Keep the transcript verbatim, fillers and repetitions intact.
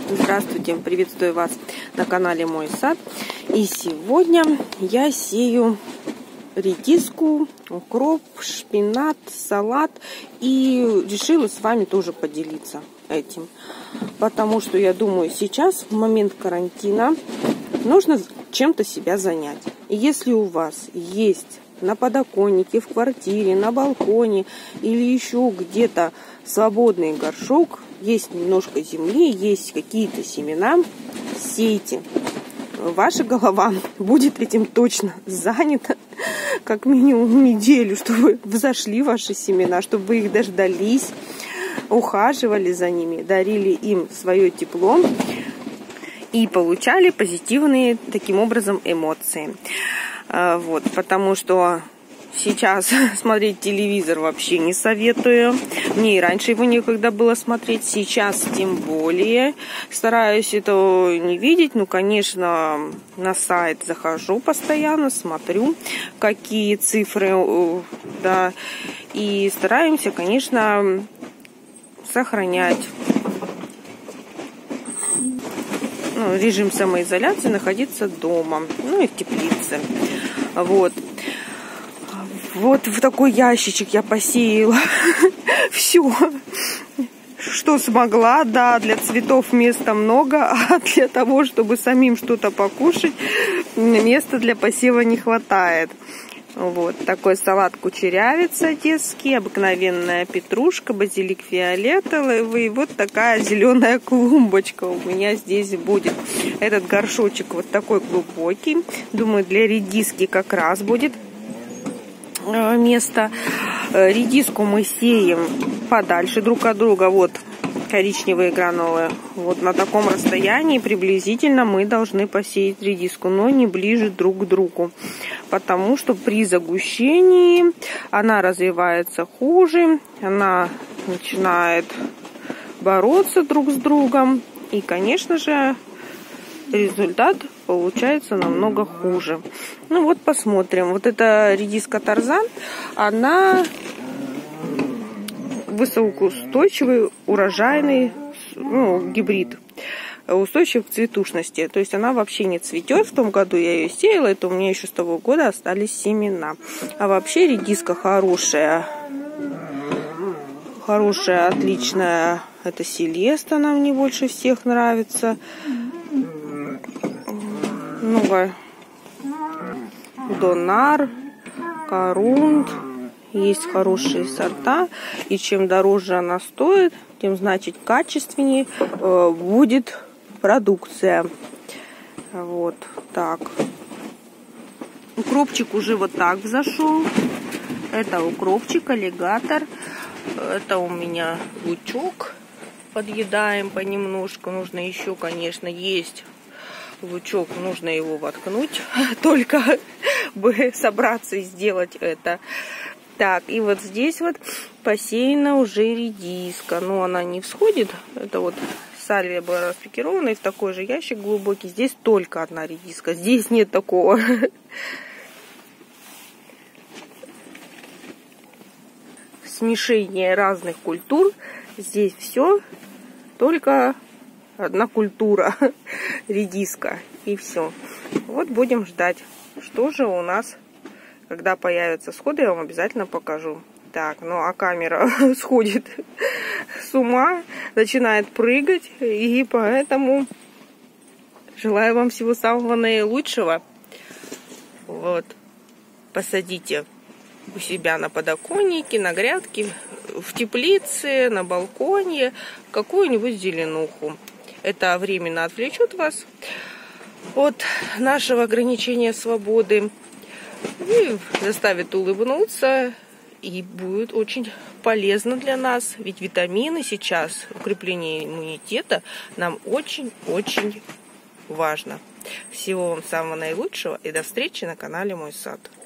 Здравствуйте, приветствую вас на канале Мой сад. И сегодня я сею редиску, укроп, шпинат, салат. И решила с вами тоже поделиться этим. Потому что я думаю, сейчас, в момент карантина, нужно чем-то себя занять. И если у вас есть на подоконнике, в квартире, на балконе или еще где-то свободный горшок, есть немножко земли, есть какие-то семена, сейте. Ваша голова будет этим точно занята как минимум неделю, чтобы взошли ваши семена, чтобы вы их дождались, ухаживали за ними, дарили им свое тепло и получали позитивные таким образом эмоции. Вот, потому что сейчас смотреть телевизор вообще не советую. Мне и раньше его некогда было смотреть, сейчас тем более. Стараюсь это не видеть. Ну, конечно, на сайт захожу постоянно, смотрю, какие цифры, да. И стараемся, конечно, сохранять ну, режим самоизоляции, находиться дома, ну и в теплице. Вот. Вот в такой ящичек я посеяла все, что смогла. Да, для цветов места много, а для того, чтобы самим что-то покушать, места для посева не хватает. Вот такой салат кучерявец одесский, обыкновенная петрушка, базилик фиолетовый, вот такая зеленая клумбочка у меня здесь будет. Этот горшочек вот такой глубокий, думаю, для редиски как раз будет место. Редиску мы сеем подальше друг от друга, вот коричневые гранулы. Вот на таком расстоянии приблизительно мы должны посеять редиску, но не ближе друг к другу, потому что при загущении она развивается хуже, она начинает бороться друг с другом, и, конечно же, результат получается намного хуже. Ну вот посмотрим. Вот эта редиска Тарзан, она высокоустойчивый, урожайный, ну, гибрид, устойчив к цветушности. То есть она вообще не цветет. В том году я ее сеяла, это у меня еще с того года остались семена. А вообще редиска хорошая, хорошая, отличная. Это Селеста, она мне больше всех нравится. Много Донар, Корунд. Есть хорошие сорта. И чем дороже она стоит, тем, значит, качественнее э, будет продукция. Вот так. Укропчик уже вот так взошел. Это укропчик, аллигатор. Это у меня лучок. Подъедаем понемножку. Нужно еще, конечно, есть лучок. Нужно его воткнуть. Только бы собраться и сделать это. Так, и вот здесь вот посеяна уже редиска. Но она не всходит. Это вот сальвия была распикирована. И в такой же ящик глубокий. Здесь только одна редиска. Здесь нет такого. Смешение разных культур. Здесь все. Только одна культура. Редиска. И все. Вот будем ждать. Что же у нас... Когда появятся всходы, я вам обязательно покажу. Так, ну а камера сходит с ума, начинает прыгать. И поэтому желаю вам всего самого наилучшего. Вот. Посадите у себя на подоконнике, на грядке, в теплице, на балконе какую-нибудь зеленуху. Это временно отвлечет вас от нашего ограничения свободы. И заставит улыбнуться, и будет очень полезно для нас. Ведь витамины сейчас, укрепление иммунитета нам очень-очень важно. Всего вам самого наилучшего и до встречи на канале Мой сад.